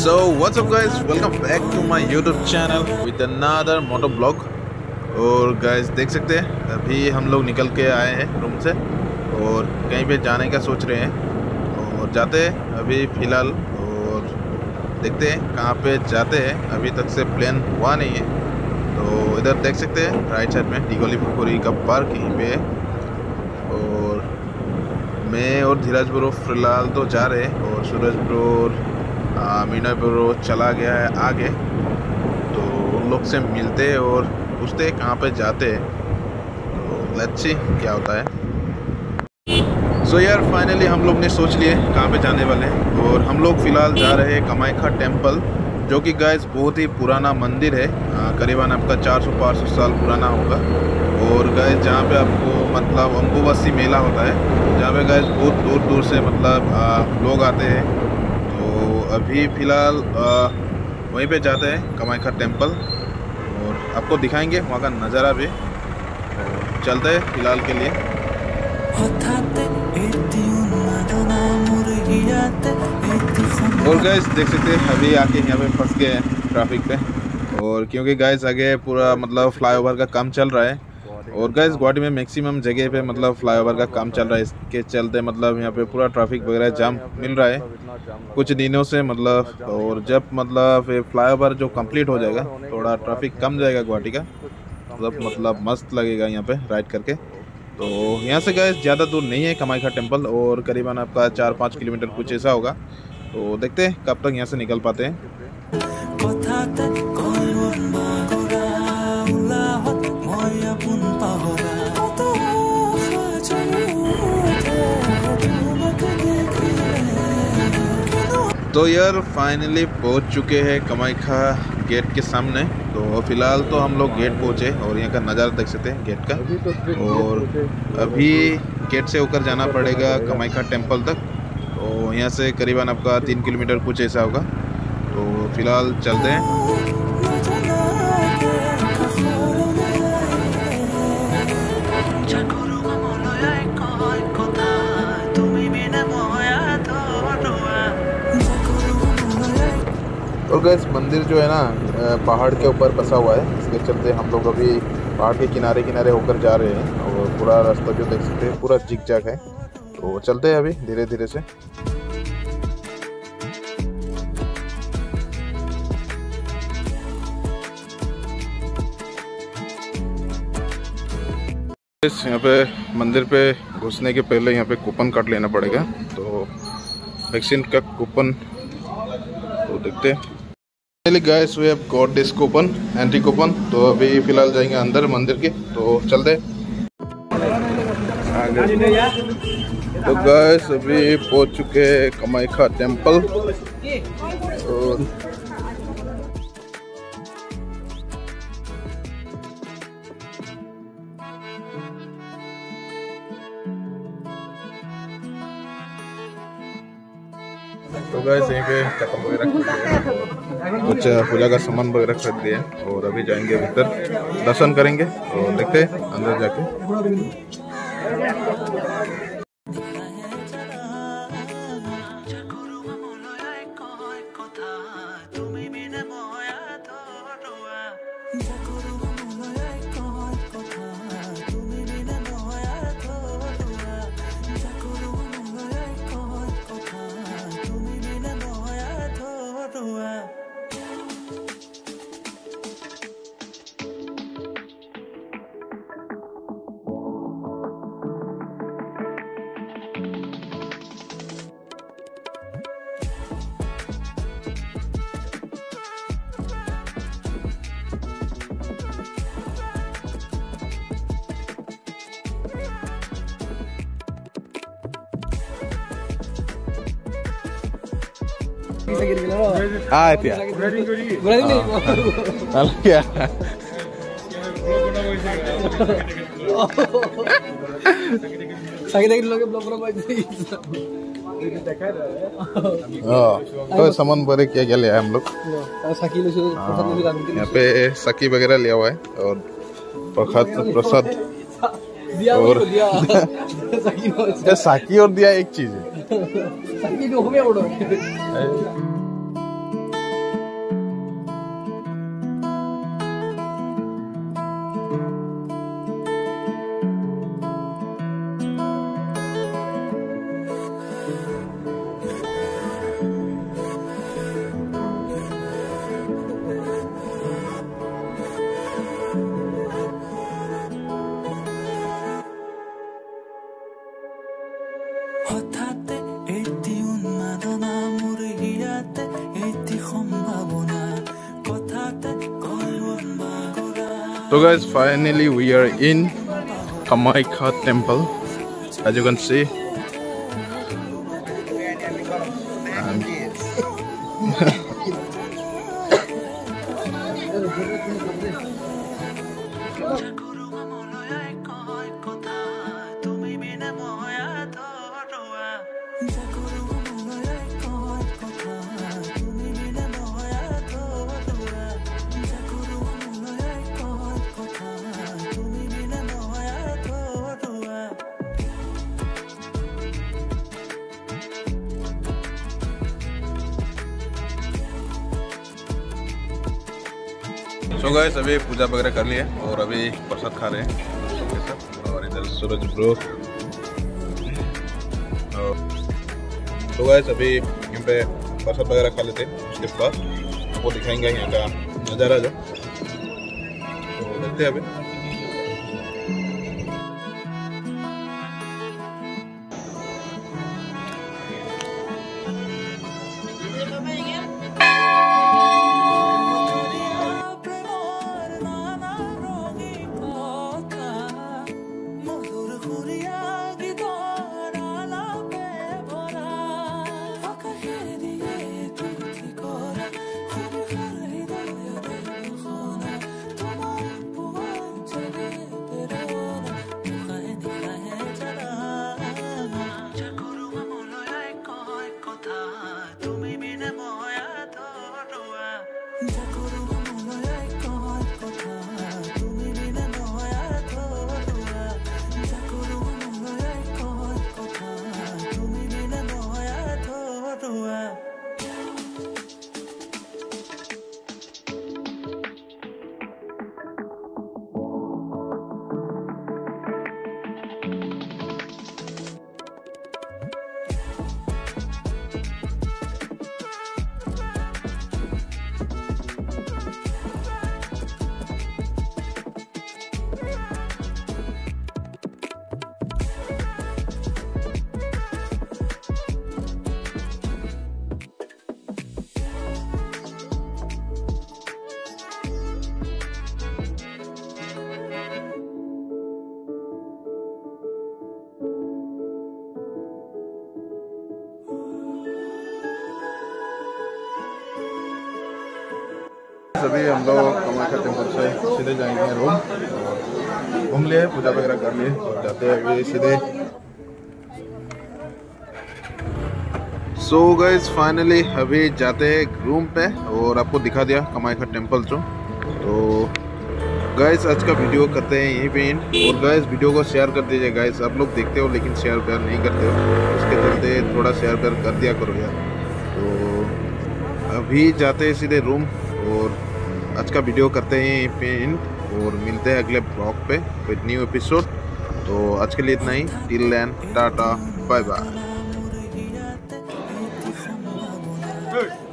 So what's up guys, welcome back to my YouTube channel with another moto vlog। और guys देख सकते हैं अभी हम लोग निकल के आए हैं रूम से और कहीं पे जाने का सोच रहे हैं और जाते हैं अभी फ़िलहाल और देखते हैं कहाँ पे जाते हैं। अभी तक से प्लान हुआ नहीं है। तो इधर देख सकते हैं राइट साइड में डिगोली पुखुरी का पार्क यहीं पे है और मैं और धीरज ब्रो फिलहाल तो जा रहे हैं और सूरज ब्रो मीना ब्रो चला गया है आगे। तो उन लोग से मिलते और पूछते कहाँ पे जाते हैं। तो लेट्स सी क्या होता है। सो यार फाइनली हम लोग ने सोच लिए कहाँ पे जाने वाले हैं और हम लोग फ़िलहाल जा रहे हैं कामाख्या टेम्पल, जो कि गाइस बहुत ही पुराना मंदिर है। करीबन आपका 400-500 साल पुराना होगा। और गाइस जहाँ पे आपको मतलब अम्बुबासी मेला होता है, जहाँ पे गाइस बहुत दूर दूर से मतलब लोग आते हैं। तो अभी फ़िलहाल वहीं पे जाते हैं कामाख्या टेम्पल और आपको दिखाएंगे वहाँ का नज़ारा भी। चलते हैं फ़िलहाल के लिए। और गाइस देख सकते हैं अभी आके यहाँ पे फंस गए हैं ट्रैफिक पे। और क्योंकि गाइस आगे पूरा मतलब फ्लाईओवर का काम चल रहा है और गाइस गुवाहाटी में मैक्सिमम जगह पे मतलब फ्लाईओवर का काम चल रहा है। इसके चलते मतलब यहाँ पे पूरा ट्रैफिक वगैरह जाम मिल रहा है कुछ दिनों से मतलब। और जब मतलब फ्लाईओवर जो कंप्लीट हो जाएगा थोड़ा ट्रैफिक कम जाएगा गुवाहाटी का, मतलब मस्त लगेगा यहाँ पे राइड करके। तो यहाँ से गाइस ज़्यादा दूर नहीं है कामाख्या टेम्पल और करीबन आपका 4-5 किलोमीटर कुछ ऐसा होगा। तो देखते हैं कब तक यहाँ से निकल पाते हैं। तो यार फाइनली पहुँच चुके हैं कामाख्या गेट के सामने। तो फ़िलहाल तो हम लोग गेट पहुँचे और यहाँ का नज़ारा देख सकते हैं गेट का। और अभी गेट से होकर जाना पड़ेगा कामाख्या टेम्पल तक। तो यहाँ से करीबन आपका 3 किलोमीटर कुछ ऐसा होगा। तो फ़िलहाल चलते हैं। और गाइस मंदिर जो है ना पहाड़ के ऊपर बसा हुआ है, इसके चलते हम लोग अभी पहाड़ के किनारे किनारे होकर जा रहे हैं। और पूरा रास्ता जो देख सकते हैं पूरा जिग जैग है। तो चलते हैं अभी धीरे धीरे से। यहाँ पे मंदिर पे घुसने के पहले यहाँ पे कूपन कार्ड लेना पड़ेगा। तो वैक्सीन का कूपन तो देखते हैं। Guys we have got this coupon, entry coupon. तो अभी फिलहाल जाएंगे अंदर मंदिर के। तो चलते तो गाइस अभी पहुंच चुके हैं कामाख्या टेम्पल। और तो गाइस यहीं पे चप्पल वगैरह कुछ पूजा का सामान वगैरह खरीद दिए और अभी जाएंगे भीतर दर्शन करेंगे। तो देखते हैं अंदर जाके। तो सामान बड़े क्या क्या लिया है हम लोग। यहाँ पे सकी वगैरह लिया हुआ है और प्रसाद और साकी और दिया एक चीज है। So guys, finally we are in Kamaikha temple, as you can see. So guys, अभी पूजा वगैरह कर लिए और अभी प्रसाद खा रहे हैं और इधर सूरज ब्रो। तो guys, अभी यहाँ पे प्रसाद वगैरह खा लेते हैं, उसके बाद आपको दिखाएंगे यहाँ का नज़ारा जो। तो देखते हैं अभी। अभी हम लोग कामाख्या टेम्पल से सीधे जाएंगे रूम। घूम लिए, पूजा वगैरह कर लिए और जाते हैं अभी सीधे। सो गाइस, फाइनली अभी जाते हैं रूम पे और आपको दिखा दिया कामाख्या टेम्पल जो। तो गाइस, आज का वीडियो करते हैं यहीं पे एंड। और गाइस, वीडियो को शेयर कर दीजिए गाइस। आप लोग देखते हो लेकिन शेयर प्यार नहीं करते हो, इसके चलते थोड़ा शेयर प्यार कर दिया करो यार। तो अभी जाते हैं सीधे रूम और आज का वीडियो करते हैं यहीं पे एंड और मिलते हैं अगले ब्लॉग पे विद न्यू एपिसोड। तो आज के लिए इतना ही। Till then, tata, bye bye.